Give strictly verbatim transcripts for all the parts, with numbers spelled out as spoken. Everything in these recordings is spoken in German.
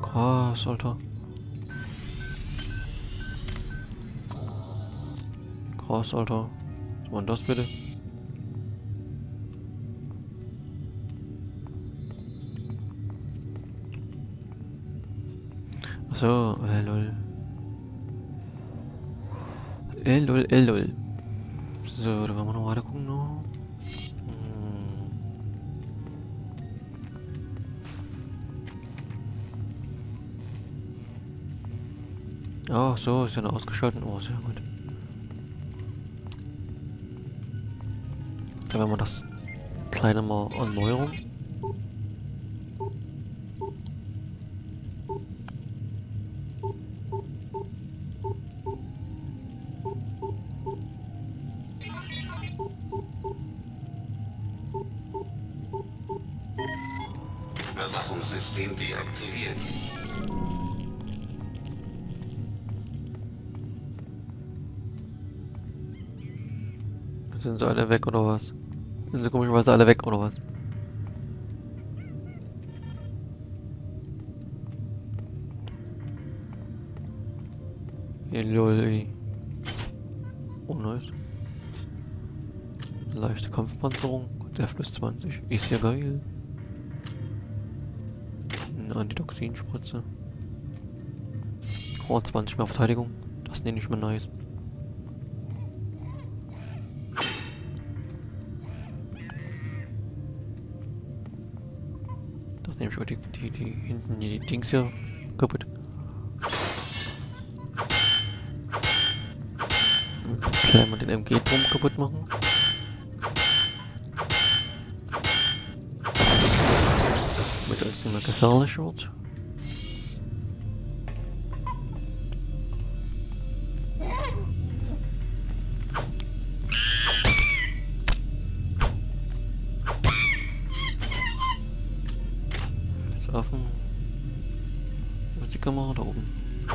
Krass, Alter. Krass, Alter. Was war denn das bitte? Achso, äh, lol. Äh, lol, äh, lol. So, da wollen wir noch weiter gucken, noch. Hm. Ach so, ist ja noch ausgeschaltet. Oh, sehr gut. Dann werden wir das kleine mal Erneuerung. Überwachungssystem deaktiviert. Sind sie alle weg oder was? Sind sie komischerweise alle weg oder was? Hey, lol, ey. Oh, nice. Leichte Kampfpanzerung. Der plus zwanzig. Ist ja geil. Eine Antitoxinspritze. Oh, zwanzig mehr Verteidigung. Das nenne ich mal nice. Das nehme ich auch die, die, die hinten die Dings hier kaputt. Gleich mal den M G-Turm kaputt machen. Damit es nicht mehr gefährlich wird. Jetzt offen. Wo ist die Kamera? Da oben.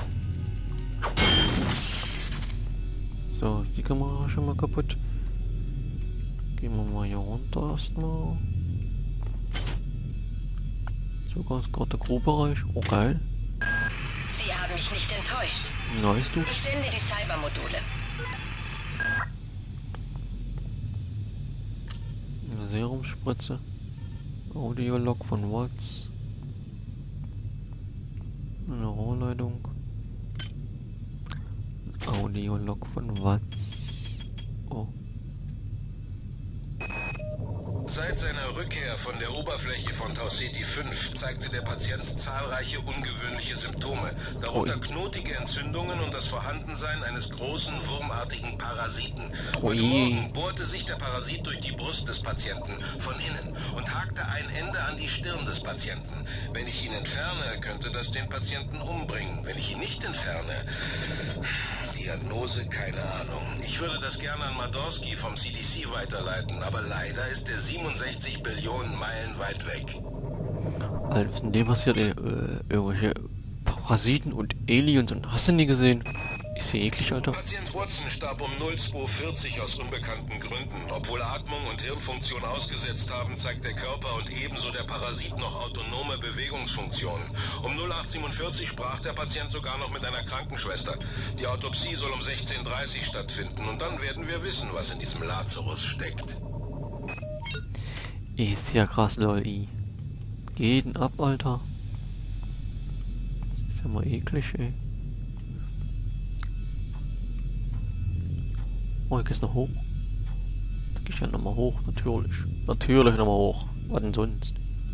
So, ist die Kamera schon mal kaputt. Gehen wir mal hier runter erstmal. Zugangsgrube-Bereich. Oh, geil. Sie haben mich nicht enttäuscht. Nice, du. Ich sende die Cybermodule. Eine Serumspritze. Audiolog von Watts. Eine Rohrleitung. Audiolog von Watts. Oh. Seit seiner Rückkehr von der Oberfläche von Tau Ceti fünf zeigte der Patient zahlreiche ungewöhnliche Symptome, darunter Ui. knotige Entzündungen und das Vorhandensein eines großen wurmartigen Parasiten. Ui. Heute Morgen bohrte sich der Parasit durch die Brust des Patienten von innen und hakte ein Ende an die Stirn des Patienten. Wenn ich ihn entferne, könnte das den Patienten umbringen. Wenn ich ihn nicht entferne... Diagnose, keine Ahnung. Ich würde das gerne an Madorsky vom C D C weiterleiten, aber leider ist er siebenundsechzig Billionen Meilen weit weg. Alter, von dem passiert ey, äh, irgendwelche Parasiten und Aliens und hast du nie gesehen? Ist ja eklig, Alter. Patient Watson starb um null zwei vierzig aus unbekannten Gründen. Obwohl Atmung und Hirnfunktion ausgesetzt haben, zeigt der Körper und ebenso der Parasit noch autonome Bewegungsfunktionen. Um null acht siebenundvierzig sprach der Patient sogar noch mit einer Krankenschwester. Die Autopsie soll um sechzehn Uhr dreißig stattfinden und dann werden wir wissen, was in diesem Lazarus steckt. Ist ja krass, lol. I. Geht denn ab, Alter? Das ist ja mal eklig, ey. Oh, hier geht's noch hoch. Da geh ich ja nochmal hoch, natürlich. Natürlich nochmal hoch. Was denn sonst?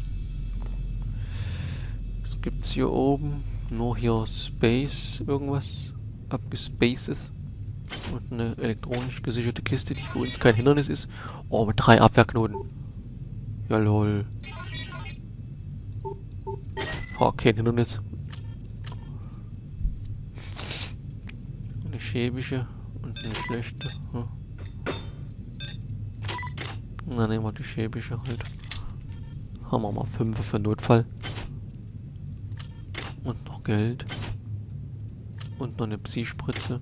Was gibt's hier oben? Nur hier Space, irgendwas abgespaces. Und eine elektronisch gesicherte Kiste, die für uns kein Hindernis ist. Oh, mit drei Abwehrknoten. Ja, lol. Oh, kein Hindernis. Eine schäbische und eine schlechte. Hm. Na, nehmen wir die schäbische halt. Haben wir mal fünf für Notfall. Und noch Geld. Und noch eine Psi-Spritze.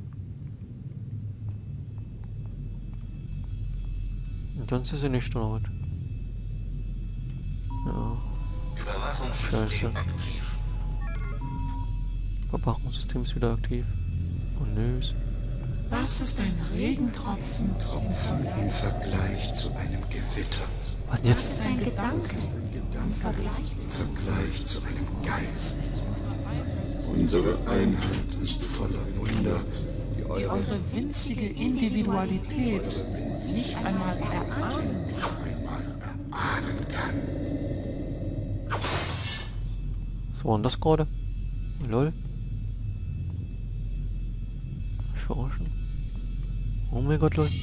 Und sonst ist sie nicht, oder was? Ja. Überwachungssystem Scheiße. aktiv. Überwachungssystem ist wieder aktiv. Oh nö. Was ist ein Regentropfen? Tropfen im Vergleich zu einem Gewitter. Was denn Was ist jetzt? ein Gedanke? Im Vergleich Im Vergleich zu einem Geist. Unsere Einheit ist voller Wunder, die die eure eure winzige Individualität nicht einmal erahnen kann. einmal erahnen kann. Was war denn das gerade? Lol. Ich verarschen. Oh mein Gott, lol.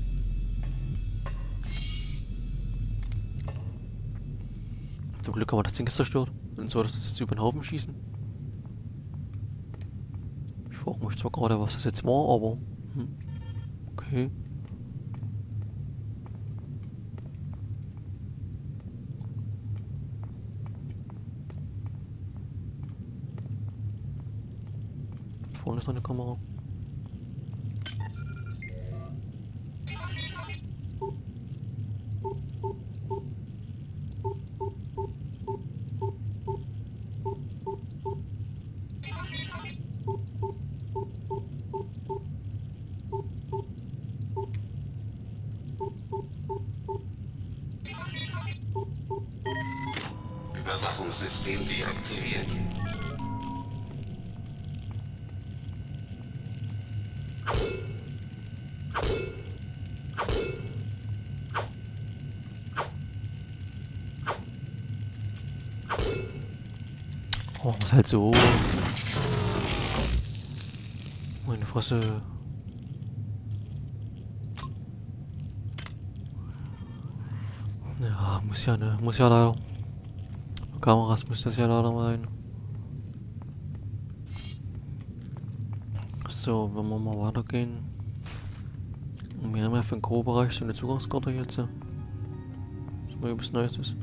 Zum Glück haben wir das Ding jetzt zerstört. Und so, dass wir das jetzt über den Haufen schießen. Ich frage mich zwar gerade, was das jetzt war, aber... Hm. Okay. Vorne ist noch eine Kamera. Überwachungssystem deaktiviert. Oh, was halt so. Meine Fresse. Ja, muss ja, ne? Muss ja leider. Kameras muss das ja leider sein. So, wenn wir mal weitergehen. Und wir haben ja für den Grobereich so eine Zugangskarte jetzt. Das mal was Neues ist.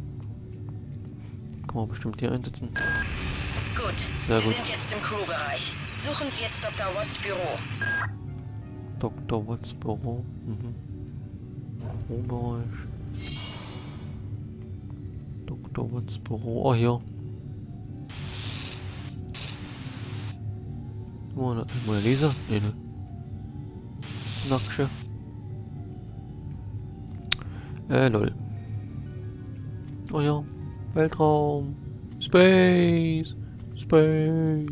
Kann man bestimmt hier einsetzen. Gut, Sehr Sie gut. sind jetzt im Crewbereich. Suchen Sie jetzt Doktor Watts Büro. Doktor Watts Büro. Mhm. Grobereich. Doktor Watts Büro. Oh, hier. Mona Lisa? Nee, ne. Nacksche. Äh, lol. Oh ja. Weltraum. Space. Space.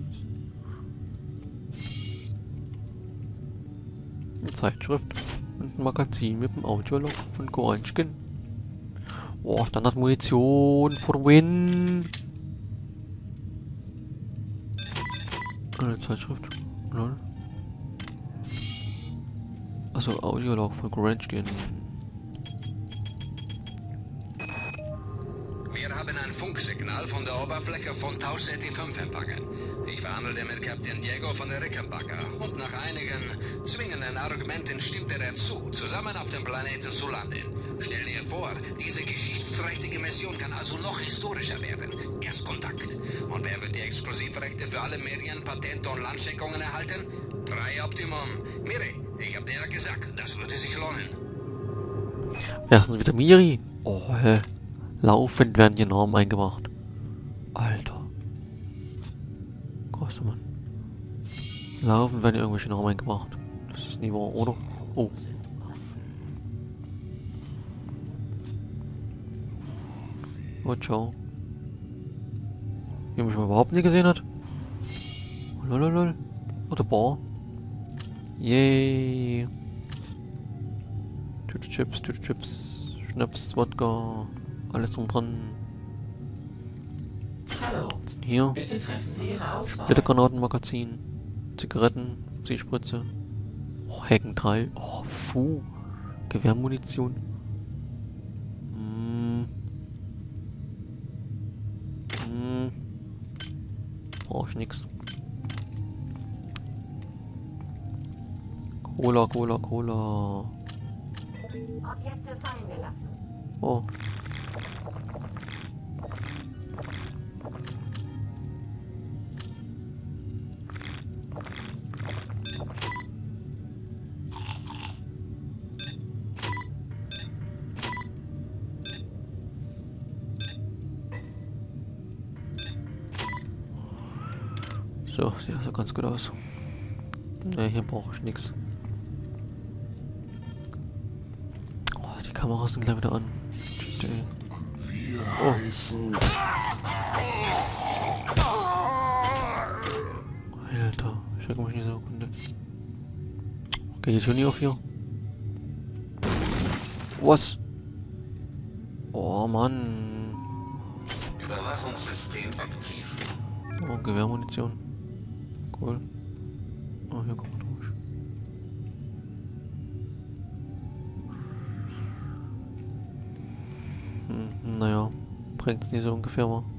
Eine Zeitschrift. Und ein Magazin mit dem Audiolog von Goranschkin. Oh, Standardmunition for win. Eine Zeitschrift. Lol. Also Audiolog von Goranschkin. Wir haben ein Funksignal von der Oberfläche von Tau Ceti fünf empfangen. Ich verhandelte mit Kapitän Diego von der Rickenbacker und nach einigen zwingenden Argumenten stimmte er zu, zusammen auf dem Planeten zu landen. Stell dir vor, diese geschichtsträchtige Mission kann also noch historischer werden. Erstkontakt. Und wer wird die Exklusivrechte für alle Medien, Patente und Landscheckungen erhalten? Drei Optimum. Miri, ich hab dir ja gesagt, das würde sich lohnen. Erstens wieder Miri. Oh, hä. Laufend werden hier Namen eingebracht. Alter. Großer Mann. Laufend werden hier irgendwelche Namen eingebracht. Das ist nie wahr, oder? Oh. Oh, ciao. Wie mich mal überhaupt nie gesehen hat. Lololol. Oder Bar. Yay. Tüte Chips, Tüte Chips. Schnaps, Wodka. Alles drum dran. Hallo, Was ist denn hier? bitte treffen Sie Ihre Auswahl. Splittergranatenmagazin. Zigaretten. Seespritze. Oh, Hacken drei. Oh, Fu. Gewehrmunition. Hm. Hm. Brauch ich nix. Cola, Cola, Cola. Objekte fallen gelassen. Oh. So, sieht das so ganz gut aus. Ne, hier brauche ich nichts. Oh, die Kameras sind gleich wieder an. Wir Oh. heißen... Alter, ich schrecke mich nicht so Sekunde. Geht die Tür nie auf hier? Was? Oh Mann. Überwachungssystem aktiv. Oh, Gewehrmunition. Cool. Oh, hier kommt man durch. Hm, naja, bringt nicht so ungefähr mal.